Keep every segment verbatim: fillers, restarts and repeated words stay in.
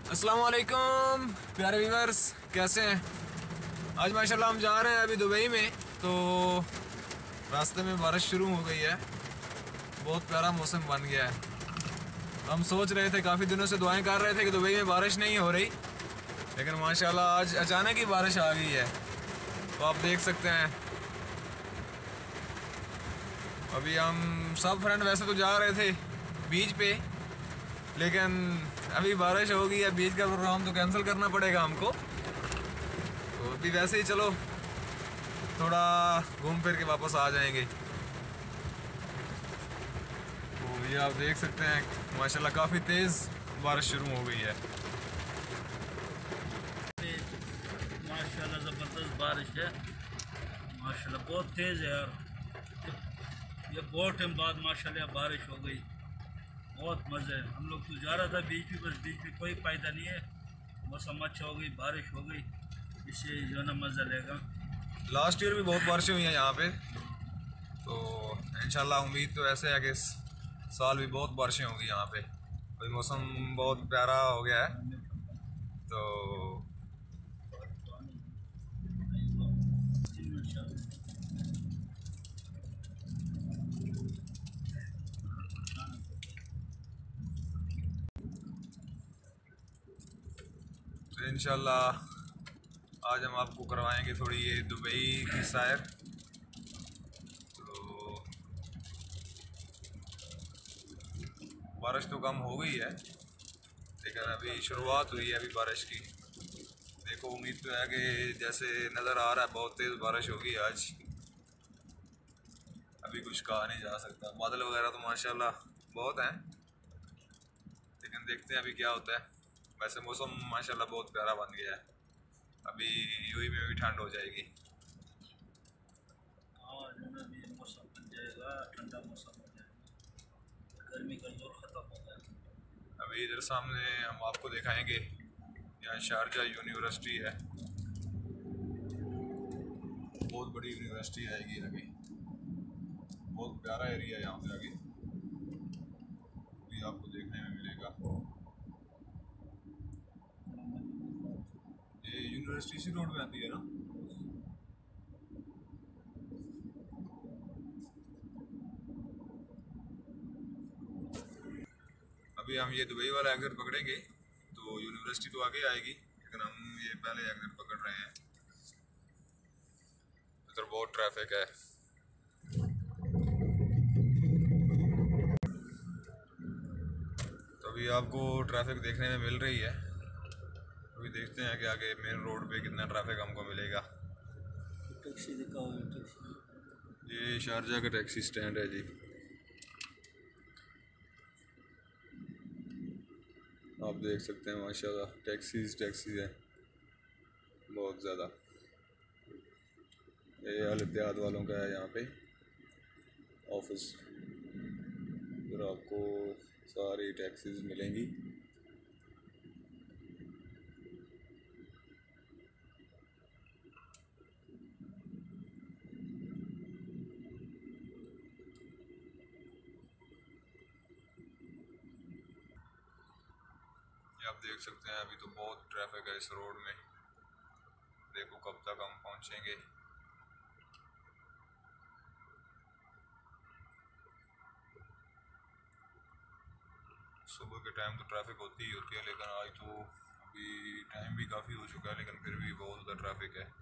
अस्सलाम वालेकुम प्यारे व्यूअर्स, कैसे हैं? आज माशाल्लाह हम जा रहे हैं अभी दुबई में। तो रास्ते में बारिश शुरू हो गई है, बहुत प्यारा मौसम बन गया है। हम सोच रहे थे, काफ़ी दिनों से दुआएं कर रहे थे कि दुबई में बारिश नहीं हो रही, लेकिन माशाल्लाह आज अचानक ही बारिश आ गई है। तो आप देख सकते हैं, अभी हम सब फ्रेंड वैसे तो जा रहे थे बीच पे, लेकिन अभी बारिश हो गई है, बीच का प्रोग्राम तो कैंसिल करना पड़ेगा हमको। तो अभी वैसे ही चलो थोड़ा घूम फिर के वापस आ जाएंगे। तो ये आप देख सकते हैं माशाल्लाह काफ़ी तेज़ बारिश शुरू हो गई है। माशाल्लाह ज़बरदस्त बारिश है, माशाल्लाह बहुत तेज़ है यार। ये बहुत टाइम बाद माशाल्लाह बारिश हो गई, बहुत मज़े है। हम लोग तो जा रहा था बीच में, बस बीच में कोई फ़ायदा नहीं है। मौसम अच्छा हो गई, बारिश हो गई, इससे जो ना मज़ा लेगा। लास्ट ईयर भी बहुत बारिशें हुई हैं यहाँ पे, तो इंशाल्लाह उम्मीद तो ऐसे है कि इस साल भी बहुत बारिशें होंगी यहाँ पे। अभी मौसम बहुत प्यारा हो गया है। तो तो इंशाल्लाह आज हम आपको करवाएंगे थोड़ी ये दुबई की सैर। तो बारिश तो कम हो गई है, लेकिन अभी शुरुआत हुई है अभी बारिश की। देखो, उम्मीद तो है कि जैसे नज़र आ रहा है बहुत तेज़ बारिश होगी आज। अभी कुछ कहा नहीं जा सकता, बादल वगैरह तो माशाल्लाह बहुत हैं, लेकिन देखते हैं अभी क्या होता है। वैसे मौसम माशाल्लाह बहुत प्यारा बन गया है। अभी यूएई में भी ठंड हो जाएगी। हाँ, जो ना भी मौसम बन जाएगा, ठंडा मौसम हो जाएगा, गर्मी का जोर ख़त्म हो जाएगा। अभी इधर सामने हम आपको दिखाएंगे, यहाँ शारजा यूनिवर्सिटी है, बहुत बड़ी यूनिवर्सिटी आएगी आगे। बहुत प्यारा एरिया है यहाँ पे आगे, भी आपको देखने में मिलेगा। ये यूनिवर्सिटी इसी रोड में आती है ना? अभी हम ये दुबई वाला एग्जिट पकड़ेंगे तो यूनिवर्सिटी तो आगे आएगी, लेकिन हम ये पहले एग्जिट पकड़ रहे हैं। इधर बहुत ट्रैफिक है। तो अभी आपको ट्रैफिक देखने में मिल रही है। अभी देखते हैं कि आगे मेन रोड पे कितना ट्रैफिक हमको मिलेगा। टैक्सी दिखाओ, टैक्सी। ये शारजा का टैक्सी स्टैंड है जी। आप देख सकते हैं माशाल्लाह टैक्सीज टैक्सी है बहुत ज़्यादा। ये अल इत्तेहाद वालों का है यहाँ पे ऑफिस। फिर आपको सारी टैक्सीज मिलेंगी। ये आप देख सकते हैं, अभी तो बहुत ट्रैफिक है इस रोड में। देखो कब तक हम पहुँचेंगे। सुबह के टाइम तो ट्रैफिक होती ही होती है, लेकिन आज तो अभी टाइम भी काफ़ी हो चुका है, लेकिन फिर भी बहुत ज़्यादा ट्रैफिक है।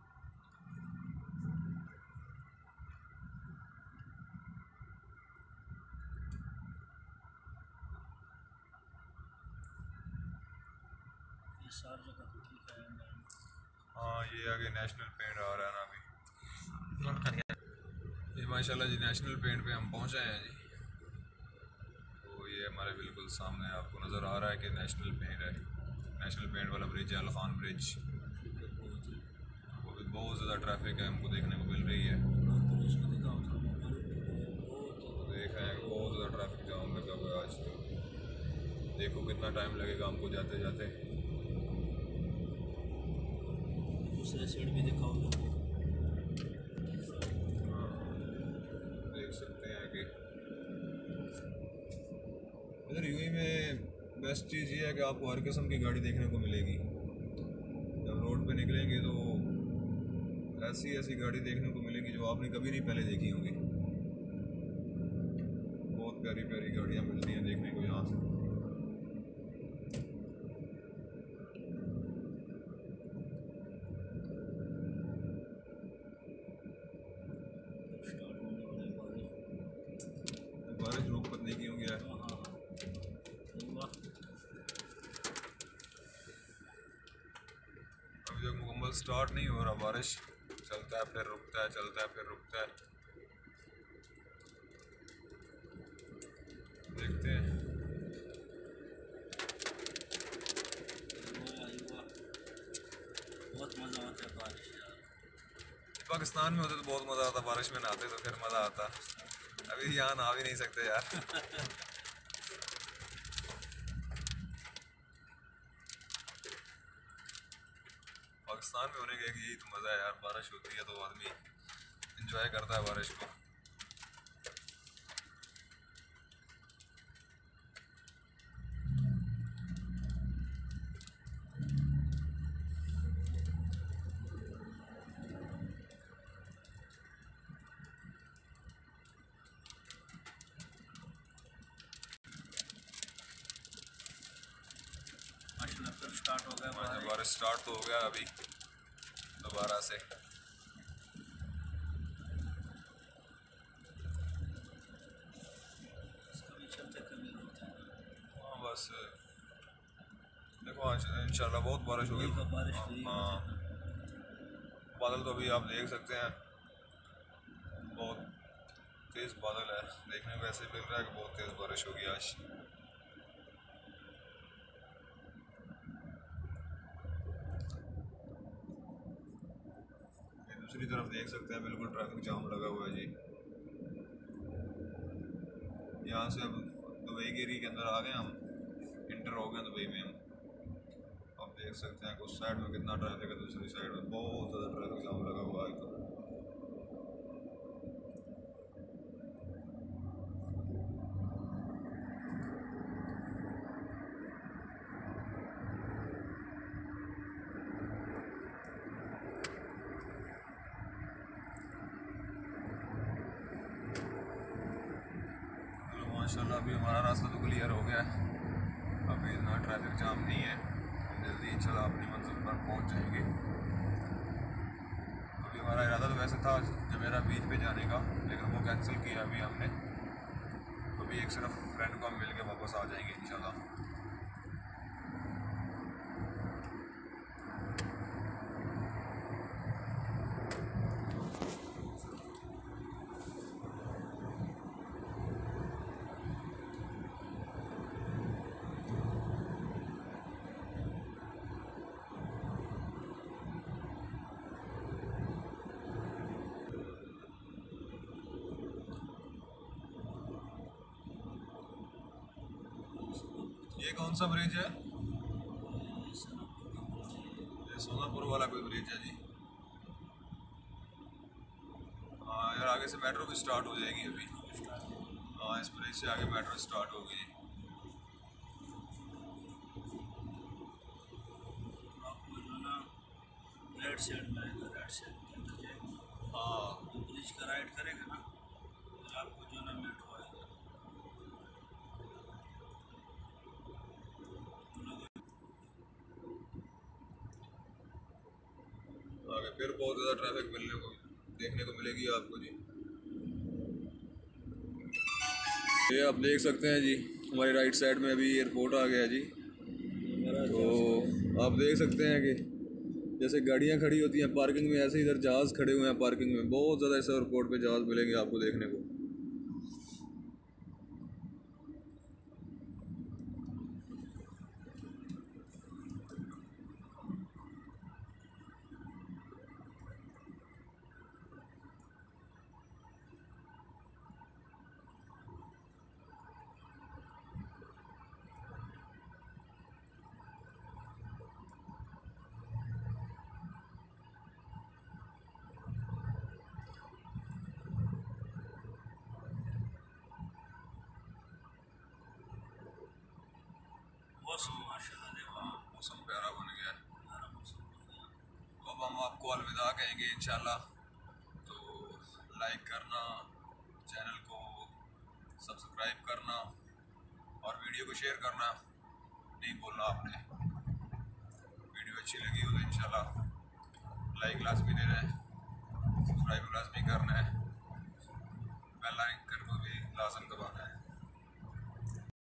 ये सारी जगह तो ठीक है। हाँ, ये आगे नेशनल पेंट आ रहा है ना अभी। ये माशाल्लाह जी नेशनल पेंट पे हम पहुँचे हैं जी। तो ये हमारे बिल्कुल सामने आपको नज़र आ रहा है कि नेशनल पेंट है, नेशनल पेंट वाला ब्रिज है, अल खान ब्रिज। वो भी बहुत ज़्यादा ट्रैफिक है हमको देखने को मिल रही है। देखा है कि बहुत ज़्यादा ट्रैफिक जाम लगा हुआ है आज। तो देखो कितना टाइम लगेगा हमको जाते जाते। दूसरे साइड भी दिखाओ। हाँ, देख सकते हैं कि इधर यूएई में बेस्ट चीज़ ये है कि आपको हर किस्म की गाड़ी देखने को मिलेगी। जब रोड पे निकलेंगे तो ऐसी ऐसी गाड़ी देखने को मिलेगी जो आपने कभी नहीं पहले देखी होगी। बहुत प्यारी प्यारी गाड़ियाँ मिलती हैं देखने को यहाँ से। बारिश रुक पतने की हो गया है। हाँ हाँ वाह अभी तक मुकम्मल स्टार्ट नहीं हो रहा, बारिश चलता है फिर रुकता है, चलता है फिर रुकता है। देखते हैं। वाह वाह बहुत मज़ा आता है बारिश यार। पाकिस्तान में होते तो बहुत मज़ा आता, बारिश में नहाते तो फिर मज़ा आता। अभी यहाँ नहा भी नहीं सकते यार। पाकिस्तान में होने का एक यही तो मज़ा है यार, बारिश होती है तो आदमी एंजॉय करता है बारिश को। माशाल्लाह फिर स्टार्ट हो गया हाँ, बारिश। बारिश स्टार्ट तो हो गया अभी दोबारा से। कभी चलते कभी रुकते हैं। हाँ बस देखो आज इंशाल्लाह बहुत बारिश होगी। वही का बारिश हाँ, हुई हाँ बादल तो अभी आप देख सकते हैं, बहुत तेज़ बादल है। देखने को ऐसे मिल रहा है कि बहुत तेज़ बारिश होगी आज। ये दूसरी तरफ देख सकते हैं बिल्कुल ट्रैफिक जाम लगा हुआ है जी। यहाँ से अब दुबई के एरिया के अंदर आ गए हम, इंटर हो गए दुबई में हम। आप देख सकते हैं उस साइड में कितना ट्रैफिक है, दूसरी साइड में बहुत ज़्यादा ट्रैफिक जाम लगा हुआ है। तो माशाल्लाह अभी हमारा रास्ता तो क्लियर हो गया है, अभी इतना ट्रैफिक जाम नहीं है। हम जल्दी इंशाल्लाह अपनी मंजिल पर पहुंच जाएंगे। अभी हमारा इरादा तो वैसे था जमेरा बीच पे जाने का, लेकिन वो कैंसिल किया अभी हमने। अभी एक सिर्फ फ्रेंड को हम मिल के वापस आ जाएंगे इंशाल्लाह। ये कौन सा ब्रिज है? ये सोनापुर वाला कोई ब्रिज है जी। हाँ यार आगे से मेट्रो भी स्टार्ट हो जाएगी अभी। हाँ इस ब्रिज से आगे मेट्रो स्टार्ट होगी। आपको जो ना राइट साइड में आएगा, राइट साइड के अंदर जाएगा। हाँ तो ब्रिज का राइट करेगा ना फिर आपको जो ना मेट्रो आएगा। आगे फिर बहुत ज़्यादा ट्रैफिक मिलने को देखने को मिलेगी आपको जी। ये आप देख सकते हैं जी हमारी राइट साइड में अभी एयरपोर्ट आ गया जी। तो आप देख सकते हैं कि जैसे गाड़ियाँ खड़ी होती हैं पार्किंग में, ऐसे इधर जहाज़ खड़े हुए हैं पार्किंग में। बहुत ज़्यादा इस एयरपोर्ट पे जहाज़ मिलेंगे आपको देखने को। इंशाल्लाह। तो लाइक करना, चैनल को सब्सक्राइब करना और वीडियो को शेयर करना नहीं बोलना आपने। वीडियो अच्छी लगी हो तो इंशाल्लाह लाइक लाजमी दे रहे हैं।